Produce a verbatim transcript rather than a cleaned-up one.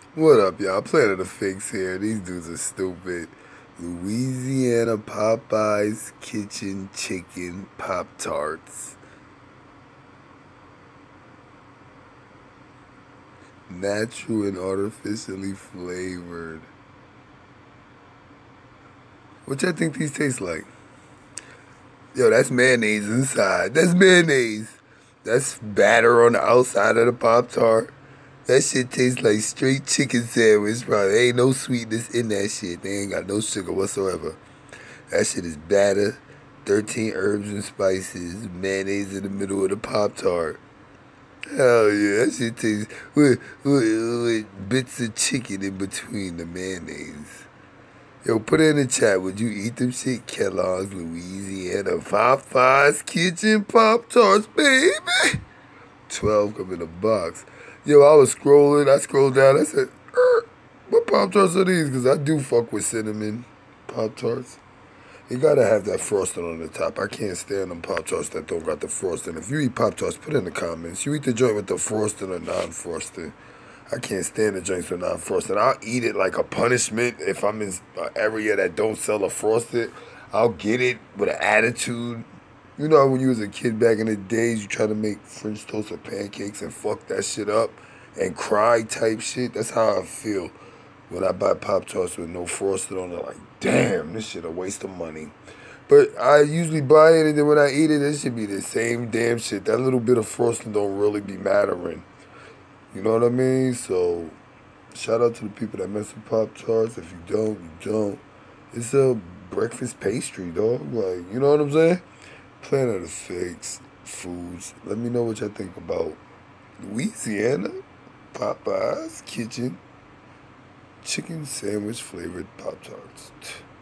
What up, y'all? Planet of Fakes here. These dudes are stupid. Louisiana Popeyes Kitchen Chicken Pop Tarts. Natural and artificially flavored. What y'all think these taste like? Yo, that's mayonnaise inside. That's mayonnaise. That's batter on the outside of the Pop Tart. That shit tastes like straight chicken sandwich, bro. There ain't no sweetness in that shit. They ain't got no sugar whatsoever. That shit is batter, thirteen herbs and spices, mayonnaise in the middle of the Pop-Tart. Hell yeah, that shit tastes with, with, with bits of chicken in between the mayonnaise. Yo, put it in the chat. Would you eat them shit? Kellogg's, Louisiana, Popeyes Kitchen Pop-Tarts, baby. twelve come in a box. Yo, I was scrolling. I scrolled down. I said, er, what Pop-Tarts are these? Because I do fuck with cinnamon Pop-Tarts. You gotta have that frosting on the top. I can't stand them Pop-Tarts that don't got the frosting. If you eat Pop-Tarts, put it in the comments. You eat the joint with the frosting or non-frosting. I can't stand the joints with non-frosting. I'll eat it like a punishment if I'm in an area that don't sell a frosted. I'll get it with an attitude. You know, when you was a kid back in the days, you try to make French toast or pancakes and fuck that shit up and cry type shit. That's how I feel when I buy Pop-Tarts with no frosting on it. Like, damn, this shit a waste of money. But I usually buy it, and then when I eat it, it should be the same damn shit. That little bit of frosting don't really be mattering. You know what I mean? So, shout out to the people that mess with Pop-Tarts. If you don't, you don't. It's a breakfast pastry, dog. Like, you know what I'm saying? Planet of Fakes foods. Let me know what y'all think about Louisiana Popeyes Kitchen Chicken Sandwich flavored Pop-Tarts.